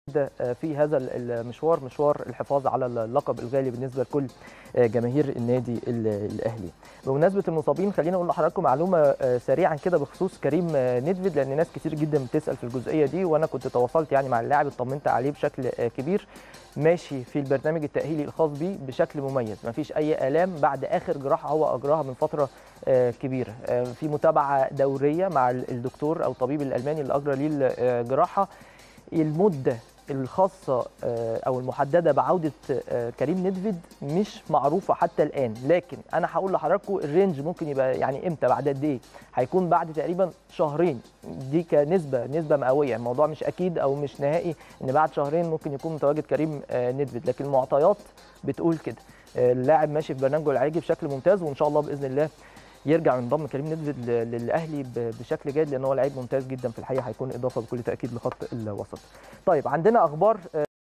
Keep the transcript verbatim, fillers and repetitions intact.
في هذا المشوار، مشوار الحفاظ على اللقب الغالي بالنسبه لكل جماهير النادي الاهلي. بمناسبه المصابين خلينا اقول لحضراتكم معلومه سريعا كده بخصوص كريم نيدفيد، لان ناس كتير جدا بتسال في الجزئيه دي، وانا كنت تواصلت يعني مع اللاعب اطمنت عليه بشكل كبير. ماشي في البرنامج التاهيلي الخاص بيه بشكل مميز، ما فيش اي الام بعد اخر جراحه هو اجراها من فتره كبيره. في متابعه دوريه مع الدكتور او الطبيب الالماني اللي اجرى ليه الجراحه. المده الخاصه او المحدده بعوده كريم نيدفيد مش معروفه حتى الان، لكن انا هقول لحضراتكم الرينج ممكن يبقى يعني امتى، بعد قد ايه. هيكون بعد تقريبا شهرين، دي كنسبه نسبه مئويه، الموضوع مش اكيد او مش نهائي ان بعد شهرين ممكن يكون متواجد كريم نيدفيد، لكن المعطيات بتقول كده. اللاعب ماشي في برنامجه العلاجي بشكل ممتاز، وان شاء الله باذن الله يرجع وينضم كريم نيدفيد للاهلي بشكل جيد، لان هو لعيب ممتاز جدا في الحقيقه، هيكون اضافه بكل تاكيد لخط الوسط. طيب عندنا اخبار